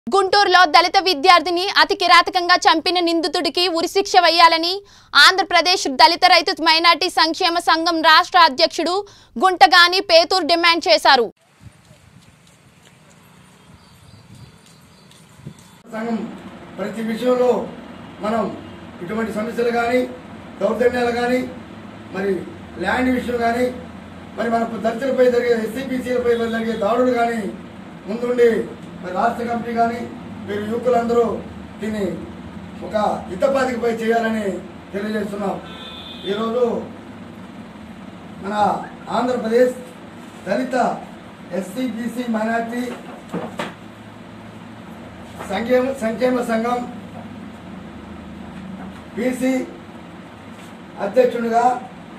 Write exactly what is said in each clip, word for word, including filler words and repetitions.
గుంటూరులో దళిత విద్యార్థిని అతి కిరాతకంగా చంపిన నిందితుడికి ఉరిశిక్ష వేయాలని ఆంధ్రప్రదేశ్ దళిత రైతు మైనార్టీ సంక్షేమ సంఘం రాష్ట్ర అధ్యక్షుడు గుంటగాని పేతూర్ డిమాండ్ చేశారు. సంఘం ప్రతి విషయంలో మనం ఇటువంటి సమస్యలు కానీ దౌర్జన్యాలు కానీ మరి ల్యాండ్ విషయం కానీ మరి మన దళితులపై జరిగే ఎస్సీబీసీలపై జరిగే దాడులు కానీ ముందుండి మరి రాష్ట్ర కమిటీ కానీ మీరు యువకులందరూ దీన్ని ఒక యుద్ధపాతికపై చేయాలని తెలియజేస్తున్నాం. ఈరోజు మన ఆంధ్రప్రదేశ్ దళిత ఎస్సీబీసీ మైనార్టీ సంక్షేమ సంక్షేమ సంఘం బీసీ అధ్యక్షుడిగా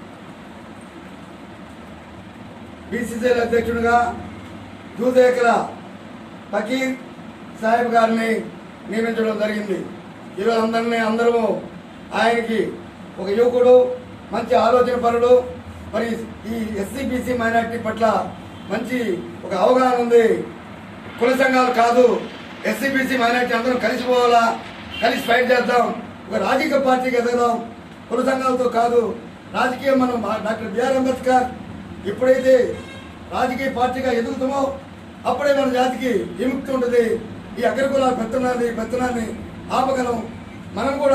బీసీసీఎల్ అధ్యక్షుడిగా దూదేకల ఫకీర్ సాహెబ్ గారిని నియమించడం జరిగింది. ఈరోజు అందరినీ అందరము ఆయనకి ఒక యువకుడు, మంచి ఆలోచన పరుడు, మరి ఈ ఎస్సీబీసీ మైనార్టీ పట్ల మంచి ఒక అవగాహన ఉంది. కుల సంఘాలు కాదు, ఎస్సీబీసీ మైనార్టీ అందరం కలిసిపోవాలా, కలిసి ఫైట్ చేద్దాం, ఒక రాజకీయ పార్టీకి ఎదగదాం, కుల సంఘాలతో కాదు. రాజకీయం మనం డాక్టర్ బిఆర్ అంబేద్కర్ ఎప్పుడైతే రాజకీయ పార్టీగా ఎదుగుతామో అప్పుడే మన జాతికి విముక్తి ఉంటుంది. ఈ అగ్రకుల పెత్తనాన్ని పెత్తనాన్ని ఆపగలం. మనం కూడా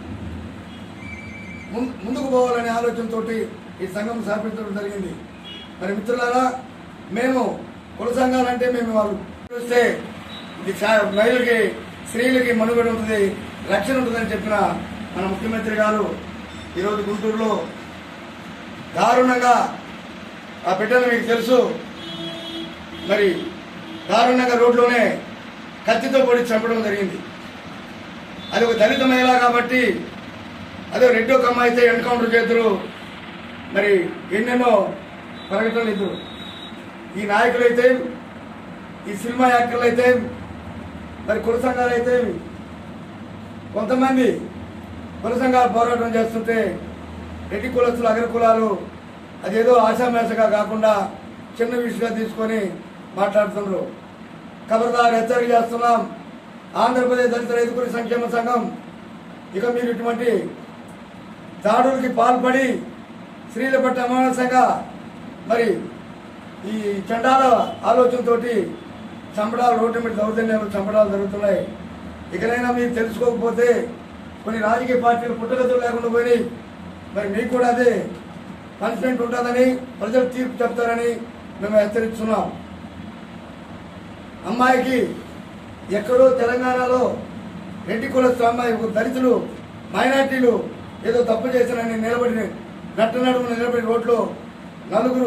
ముందుకు పోవాలనే ఆలోచనతో ఈ సంఘం స్థాపించడం జరిగింది. మరి మిత్రులారా, మేము కుల సంఘాలంటే మేము వాళ్ళు చూస్తే ఇది మహిళలకి స్త్రీలకి మనుగడ ఉంటుంది, రక్షణ ఉంటుందని చెప్పిన మన ముఖ్యమంత్రి గారు ఈరోజు గుంటూరులో దారుణంగా ఆ బిడ్డలు మీకు తెలుసు మరి దారుణంగా రోడ్లోనే కత్తితో పొడి చంపడం జరిగింది. అది ఒక దళిత మహిళ కాబట్టి అదే రెడ్డో కమ్మ అయితే ఎన్కౌంటర్ చేద్దరు, మరి ఎన్నెన్నో ప్రకటనలు ఇద్దరు. ఈ నాయకులు అయితే, ఈ సినిమా యాక్టర్లు అయితే, మరి కుల సంఘాలు అయితే కొంతమంది కుల సంఘాలు పోరాటం చేస్తుంటే రెడ్డి కులస్తులు అగ్ర కులాలు అదేదో ఆశామేషగా కాకుండా చిన్న విషయంగా తీసుకొని మాట్లాడుతున్నారు. ఖబర్దార్ హెచ్చరిక చేస్తున్నాం. ఆంధ్రప్రదేశ్ దళిత రైతు సంక్షేమ సంఘం ఇక మీరు ఇటువంటి దాడులకి పాల్పడి స్త్రీల పట్ల అమానసంగా మరి ఈ చండాల ఆలోచనతో చంపడాలు, రోడ్డు మీద దౌర్జన్యాలు, చంపడాలు జరుగుతున్నాయి. ఇకనైనా మీరు తెలుసుకోకపోతే కొన్ని రాజకీయ పార్టీలు పుట్టగతులు లేకుండా పోయి మరి మీకు కూడా అదే పనిష్మెంట్ ఉంటుందని, ప్రజలు తీర్పు చెప్తారని మేము హెచ్చరిస్తున్నాం. అమ్మాయికి ఎక్కడో తెలంగాణలో రెడ్డి కులస్తు అమ్మాయి దళితులు మైనార్టీలు ఏదో తప్పు చేశారని నిలబడి నట్ట నడుమున నిలబడి రోడ్లో నలుగురు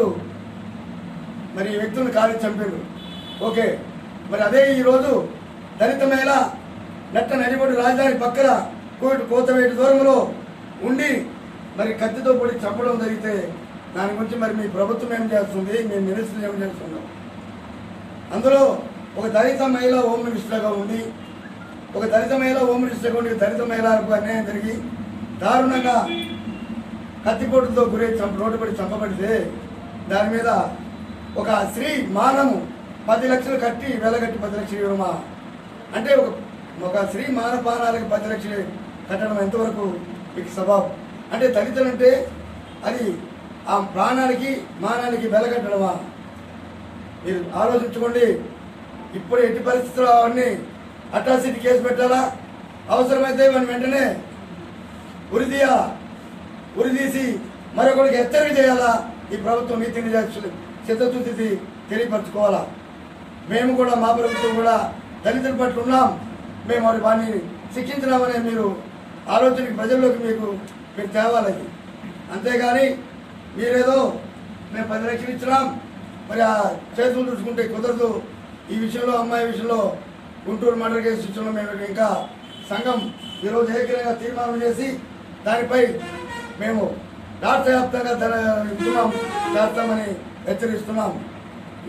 మరి వ్యక్తులను కాల్చి చంపారు. ఓకే, మరి అదే ఈరోజు దళిత మహిళ నట్ట నడిబడి రాజధాని పక్కన కోటి కోతవేటి దూరంలో ఉండి మరి కత్తితో పొడి చంపడం జరిగితే దాని గురించి మరి మీ ప్రభుత్వం ఏం చేస్తుంది, మీ మినిస్టర్ ఏం చేస్తున్నాం? అందులో ఒక దళిత మహిళ హోమ్ మినిస్టర్గా ఉండి ఒక దళిత మహిళ హోమ్ మినిస్టర్గా ఉండి దళిత మహిళలకు అన్యాయం జరిగి దారుణంగా కత్తిపోటుతో గురై చంప రోడ్డు పడి చంపబడితే దాని మీద ఒక స్త్రీ మానము పది లక్షలు కట్టి వెలగట్టి పది లక్షలు ఇవ్వమా అంటే ఒక ఒక స్త్రీ మానపానాలకు పది లక్షలు కట్టడం ఎంతవరకు మీకు స్వభావం? అంటే దళితులంటే అది ఆ ప్రాణానికి మానానికి వెలగట్టడమా? మీరు ఆలోచించుకోండి. ఇప్పుడు ఎట్టి పరిస్థితుల్లో అవన్నీ అట్రాసిటీ కేసు పెట్టాలా, అవసరమైతే మనం వెంటనే ఉరిదీయా ఉరిదీసి మరొకరికి హెచ్చరిక చేయాలా. ఈ ప్రభుత్వం నీతిని చిత్తశుద్ధి తెలియపరచుకోవాలా. మేము కూడా మా ప్రభుత్వం కూడా దళితుల పట్ల ఉన్నాం, మేము వారి వాడిని శిక్షించినామనే మీరు ఆలోచనకి ప్రజల్లోకి మీకు మీరు తేవాలి. అంతేగాని మీరేదో మేము పది లక్షలు ఇచ్చినాం మరి ఆ చేతులు చూసుకుంటే కుదరదు. ఈ విషయంలో అమ్మాయి విషయంలో గుంటూరు మర్డర్ కేసు విషయంలో మేము ఇంకా సంఘం ఈరోజు ఏకీయంగా తీర్మానం చేసి దానిపై మేము రాష్ట్ర వ్యాప్తంగా ఇస్తున్నాం చేస్తామని హెచ్చరిస్తున్నాం.